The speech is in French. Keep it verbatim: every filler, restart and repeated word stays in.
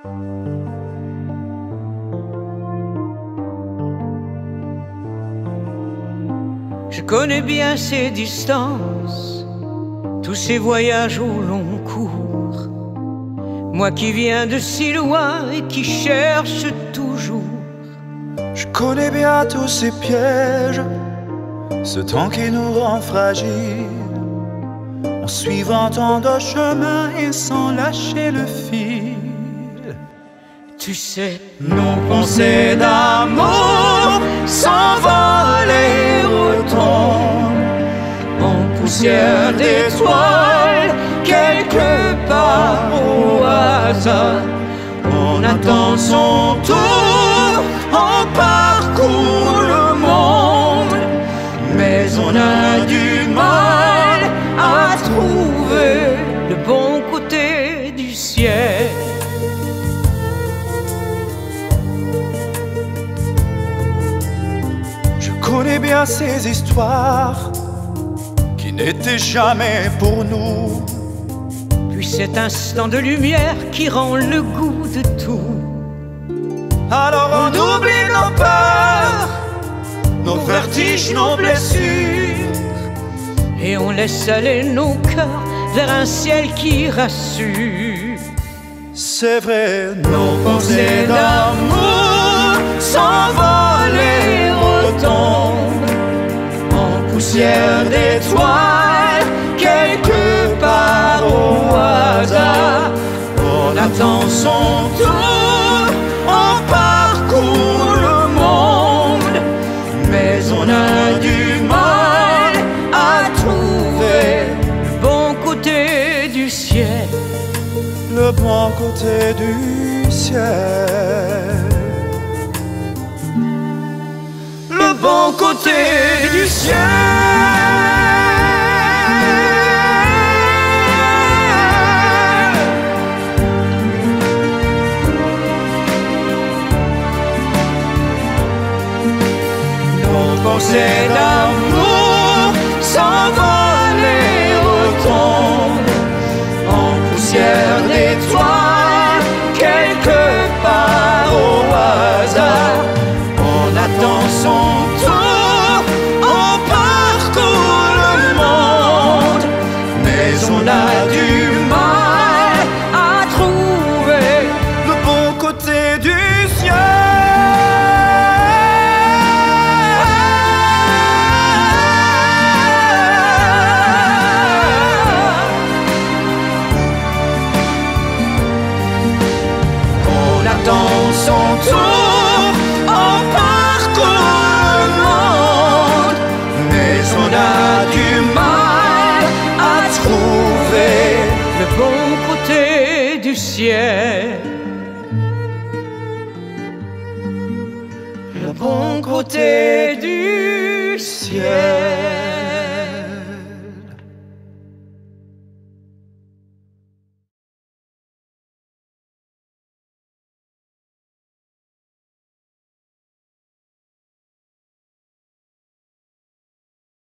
Je connais bien ces distances, tous ces voyages au long cours. Moi qui viens de si loin et qui cherche toujours. Je connais bien tous ces pièges, ce temps qui nous rend fragiles, en suivant tant de chemins et sans lâcher le fil. Tu sais, nos pensées d'amour s'envolent et retombent en poussière d'étoiles, quelque part au hasard. On attend son tour, on parcourt le monde, mais on a du mal à trouver le bon côté du ciel. Je connais bien ces histoires qui n'étaient jamais pour nous, puis cet instant de lumière qui rend le goût de tout. Alors on oublie nos peurs, nos vertiges, nos blessures, et on laisse aller nos cœurs vers un ciel qui rassure. C'est vrai, nos pensées d'amour s'envolent et retombent en poussière d'étoiles, quelque part au hasard. On attend son tour, on parcourt le monde, mais on a du mal à trouver le bon côté du ciel. Le bon côté du ciel. Le bon côté du ciel. Nos pensées d'amour s'envolent et retombent en poussière d'étoiles, quelque part au hasard. On attend son tour, on parcourt le monde, mais on a du mal à trouver le bon côté du ciel. Dans son tour, on parcourt le monde, mais on a du mal à trouver le bon côté du ciel. Le bon côté du ciel.